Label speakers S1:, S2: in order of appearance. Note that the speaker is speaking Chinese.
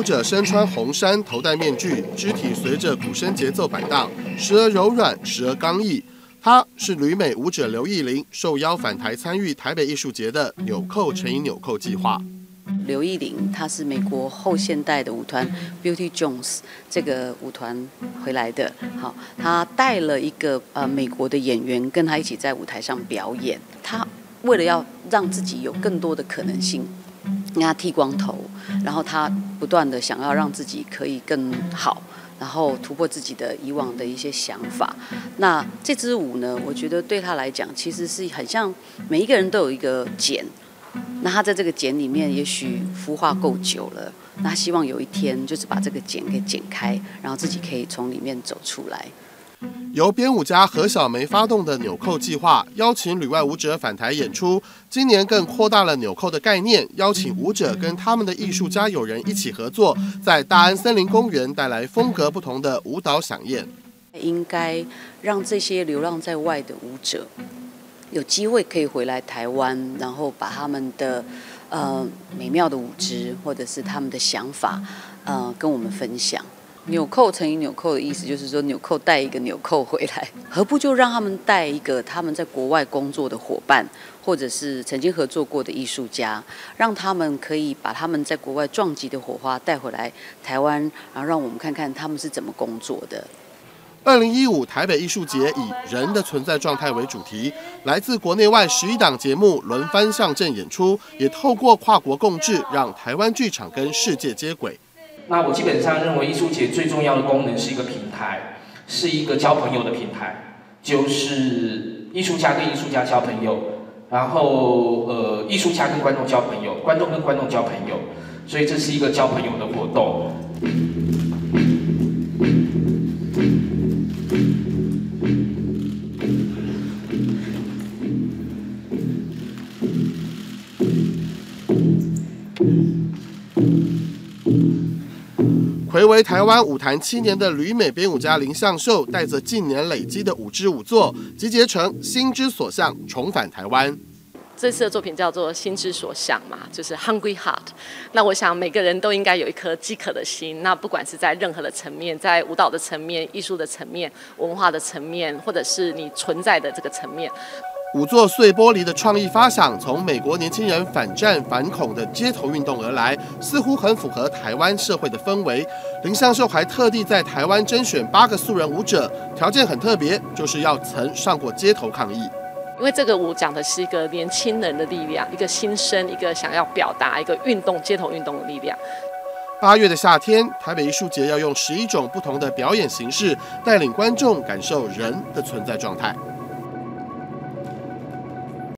S1: 舞者身穿红衫，头戴面具，肢体随着鼓声节奏摆荡，时而柔软，时而刚毅。他是旅美舞者刘奕霖，受邀返台参与台北艺术节的纽扣乘以纽扣计划。
S2: 刘奕霖他是美国后现代的舞团 Beauty Jones 这个舞团回来的，好，他带了一个美国的演员跟他一起在舞台上表演。他为了要让自己有更多的可能性，他剃光头，然后他不断的想要让自己可以更好，然后突破自己的以往的一些想法。那这支舞呢，我觉得对他来讲，其实是很像每一个人都有一个茧。那他在这个茧里面，也许孵化够久了，那他希望有一天就是把这个茧给剪开，然后自己可以从里面走出来。
S1: 由编舞家何小梅发动的纽扣计划，邀请旅外舞者返台演出。今年更扩大了纽扣的概念，邀请舞者跟他们的艺术家友人一起合作，在大安森林公园带来风格不同的舞蹈飨宴。
S2: 应该让这些流浪在外的舞者有机会可以回来台湾，然后把他们的美妙的舞姿或者是他们的想法跟我们分享。纽扣乘以纽扣的意思就是说，纽扣带一个纽扣回来，何不就让他们带一个他们在国外工作的伙伴，或者是曾经合作过的艺术家，让他们可以把他们在国外撞击的火花带回来台湾，然后让我们看看他们是怎么工作的。
S1: 2015台北艺术节以人的存在状态为主题，来自国内外11档节目轮番上阵演出，也透过跨国共治，让台湾剧场跟世界接轨。
S3: 那我基本上认为艺术节最重要的功能是一个平台，是一个交朋友的平台，就是艺术家跟艺术家交朋友，然后艺术家跟观众交朋友，观众跟观众交朋友，所以这是一个交朋友的活动。
S1: 睽违台湾舞坛7年的旅美编舞家林相秀，带着近年累积的舞姿舞作，集结成心之所向，重返台湾。
S4: 这次的作品叫做《心之所向》嘛，就是 Hungry Heart。那我想每个人都应该有一颗饥渴的心。那不管是在任何的层面，在舞蹈的层面、艺术的层面、文化的层面，或者是你存在的这个层面。
S1: 舞作碎玻璃的创意发想，从美国年轻人反战反恐的街头运动而来，似乎很符合台湾社会的氛围。林相秀还特地在台湾甄选8个素人舞者，条件很特别，就是要曾上过街头抗议。
S4: 因为这个舞讲的是一个年轻人的力量，一个新生，一个想要表达一个运动、街头运动的力量。
S1: 8月的夏天，台北艺术节要用11种不同的表演形式，带领观众感受人的存在状态。